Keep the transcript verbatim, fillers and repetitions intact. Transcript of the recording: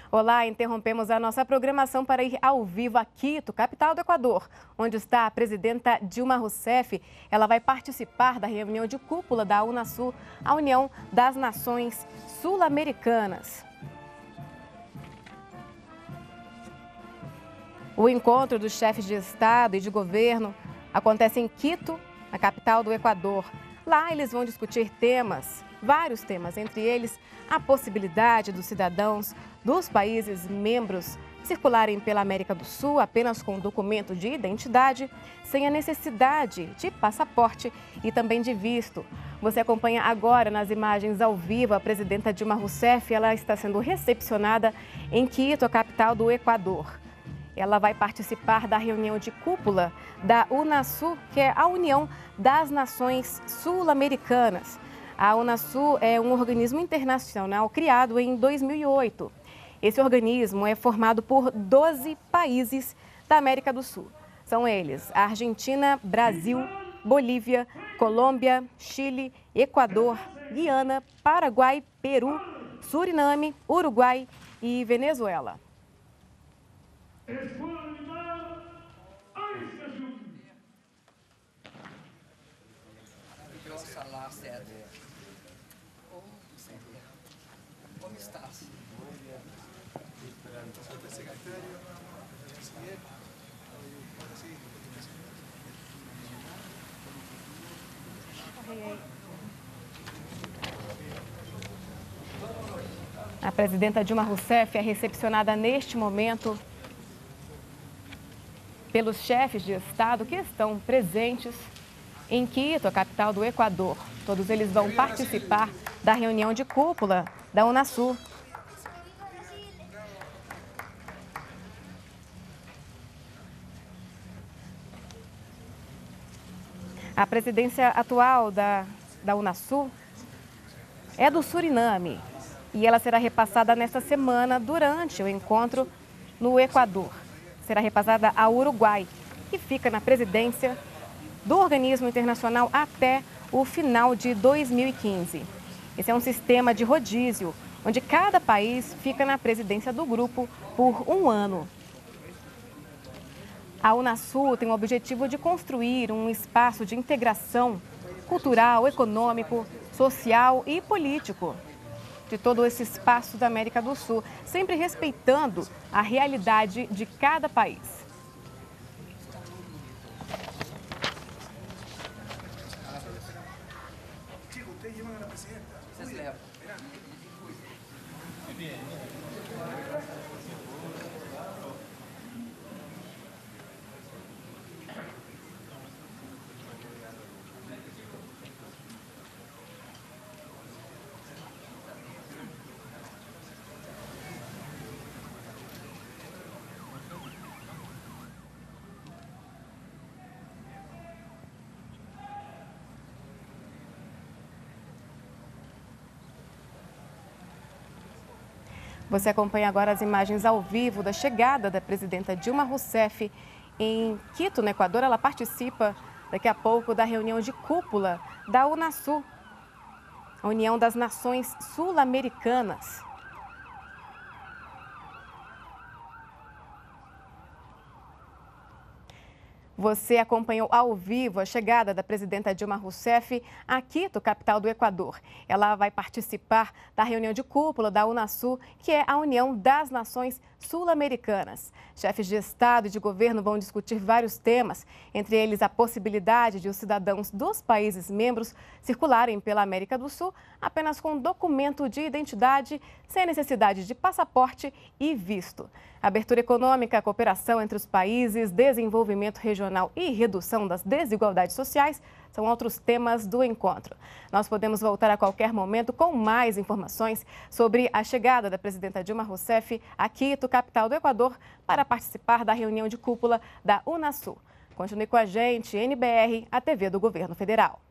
Olá, interrompemos a nossa programação para ir ao vivo a Quito, capital do Equador, onde está a presidenta Dilma Rousseff. Ela vai participar da reunião de cúpula da Unasul, a União das Nações Sul-Americanas. O encontro dos chefes de Estado e de governo acontece em Quito, a capital do Equador. Lá eles vão discutir temas, vários temas, entre eles a possibilidade dos cidadãos dos países membros circularem pela América do Sul apenas com documento de identidade, sem a necessidade de passaporte e também de visto. Você acompanha agora nas imagens ao vivo a presidenta Dilma Rousseff. Ela está sendo recepcionada em Quito, a capital do Equador. Ela vai participar da reunião de cúpula da Unasul, que é a União das Nações Sul-Americanas. A Unasul é um organismo internacional criado em dois mil e oito. Esse organismo é formado por doze países da América do Sul. São eles a Argentina, Brasil, Bolívia, Colômbia, Chile, Equador, Guiana, Paraguai, Peru, Suriname, Uruguai e Venezuela. Como estás? A presidenta Dilma Rousseff é recepcionada neste momento pelos chefes de Estado que estão presentes em Quito, a capital do Equador. Todos eles vão participar da reunião de cúpula da Unasul. A presidência atual da, da Unasul é do Suriname e ela será repassada nesta semana durante o encontro no Equador. Será repassada ao Uruguai, que fica na presidência do organismo internacional até o final de dois mil e quinze. Esse é um sistema de rodízio, onde cada país fica na presidência do grupo por um ano. A Unasul tem o objetivo de construir um espaço de integração cultural, econômico, social e político de todo esse espaço da América do Sul, sempre respeitando a realidade de cada país. Você acompanha agora as imagens ao vivo da chegada da presidenta Dilma Rousseff em Quito, no Equador. Ela participa daqui a pouco da reunião de cúpula da Unasul, a União das Nações Sul-Americanas. Você acompanhou ao vivo a chegada da presidenta Dilma Rousseff a Quito, capital do Equador. Ela vai participar da reunião de cúpula da Unasul, que é a União das Nações Sul-Americanas. Chefes de Estado e de governo vão discutir vários temas, entre eles a possibilidade de os cidadãos dos países membros circularem pela América do Sul apenas com documento de identidade, sem necessidade de passaporte e visto. Abertura econômica, cooperação entre os países, desenvolvimento regional e redução das desigualdades sociais são outros temas do encontro. Nós podemos voltar a qualquer momento com mais informações sobre a chegada da presidenta Dilma Rousseff a Quito, capital do Equador, para participar da reunião de cúpula da Unasul. Continue com a gente, N B R, a T V do Governo Federal.